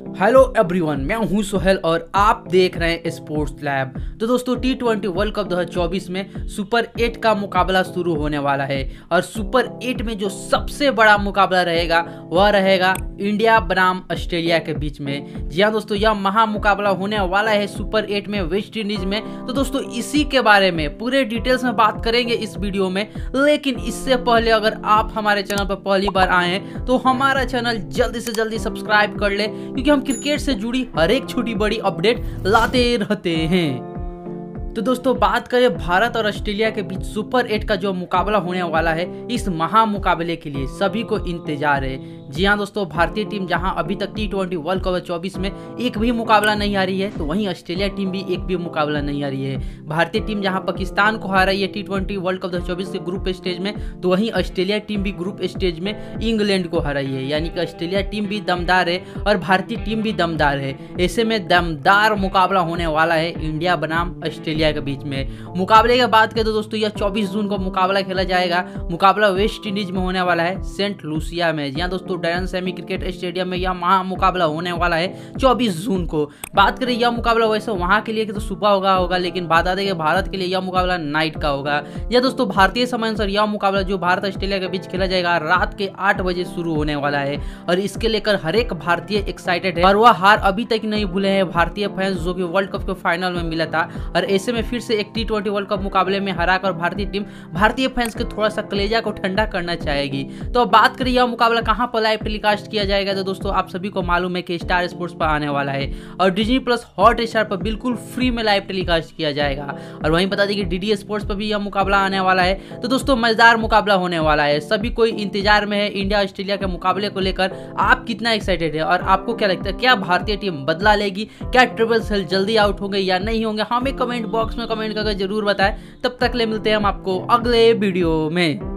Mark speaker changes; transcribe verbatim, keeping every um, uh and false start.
Speaker 1: Hello everyone, मैं हूं सोहेल और आप देख रहे हैं स्पोर्ट्स लैब। तो दोस्तों, टी ट्वेंटी वर्ल्ड कप दो हज़ार चौबीस में सुपर एट का मुकाबला शुरू होने वाला है और सुपर एट में जो सबसे बड़ा मुकाबला रहेगा वह रहेगा इंडिया बनाम ऑस्ट्रेलिया के बीच में। जी हाँ दोस्तों, यह महा मुकाबला होने वाला है सुपर एट में वेस्ट इंडीज में। तो दोस्तों, इसी के बारे में पूरे डिटेल्स में बात करेंगे इस वीडियो में। लेकिन इससे पहले अगर आप हमारे चैनल पर पहली बार आए हैं तो हमारा चैनल जल्दी से जल्दी सब्सक्राइब कर ले, क्योंकि हम क्रिकेट से जुड़ी हर एक छोटी बड़ी अपडेट लाते रहते हैं। तो दोस्तों, बात करें भारत और ऑस्ट्रेलिया के बीच सुपर एट का जो मुकाबला होने वाला है, इस महा मुकाबले के लिए सभी को इंतजार है। जी हाँ दोस्तों, भारतीय टीम जहां अभी तक टी ट्वेंटी वर्ल्ड कप चौबीस में एक भी मुकाबला नहीं हारी है, तो वहीं ऑस्ट्रेलिया टीम भी एक भी मुकाबला नहीं हारी है। भारतीय टीम जहां पाकिस्तान को हारा है टी ट्वेंटी वर्ल्ड कप दो हज़ार चौबीस के ग्रुप स्टेज में, तो वहीं ऑस्ट्रेलिया टीम भी ग्रुप स्टेज में इंग्लैंड को हराई है। यानी कि ऑस्ट्रेलिया टीम भी दमदार है और भारतीय टीम भी दमदार है। ऐसे में दमदार मुकाबला होने वाला है इंडिया बनाम ऑस्ट्रेलिया के बीच में। मुकाबले की बात करें तो दोस्तों, यह चौबीस जून को मुकाबला खेला जाएगा। मुकाबला वेस्ट इंडीज में होने वाला है, सेंट लूसिया में। जी हाँ दोस्तों, डायन सेमी क्रिकेट स्टेडियम में यह महा मुकाबला होने वाला है चौबीस जून को। बात करें यह मुकाबला वैसे वहां के लिए तो सुबह होगा होगा लेकिन बता दें कि भारत के लिए यह मुकाबला नाइट का होगा। यह दोस्तों, भारतीय समय अनुसार यह मुकाबला जो भारत ऑस्ट्रेलिया के बीच खेला जाएगा रात के आठ बजे शुरू होने वाला है और इसके लेकर हर एक भारतीय एक्साइटेड है और वह हार अभी तक नहीं भूले हैं भारतीय फैंस, जो कि वर्ल्ड कप के फाइनल में मिला था। और ऐसे में फिर से एक टी ट्वेंटी वर्ल्ड कप मुकाबले में हराकर भारतीय टीम भारतीय फैंस के थोड़ा सा कलेजा को ठंडा करना चाहेगी। तो अब बात करें यह मुकाबला कहां पर लाइव टेलीकास्ट किया जाएगा, तो दोस्तों आप सभी को मालूम है कि स्टार स्पोर्ट्स पर आने वाला है और डिज्नी प्लस हॉटस्टार पर बिल्कुल फ्री में लाइव टेलीकास्ट किया जाएगा। और वहीं बता दें कि डीडी स्पोर्ट्स पर भी यह मुकाबला आने वाला है। तो दोस्तों, मजेदार मुकाबला होने वाला है, सभी कोई इंतजार में है इंडिया ऑस्ट्रेलिया के मुकाबले को लेकर। आप कितना एक्साइटेड है और आपको क्या लगता है, क्या भारतीय टीम बदला लेगी, क्या ट्रिपल सेल जल्दी आउट होंगे या नहीं होंगे? हमें कमेंट बॉक्स में कमेंट करके जरूर बताएं। तब तक ले मिलते हैं हम आपको अगले वीडियो में।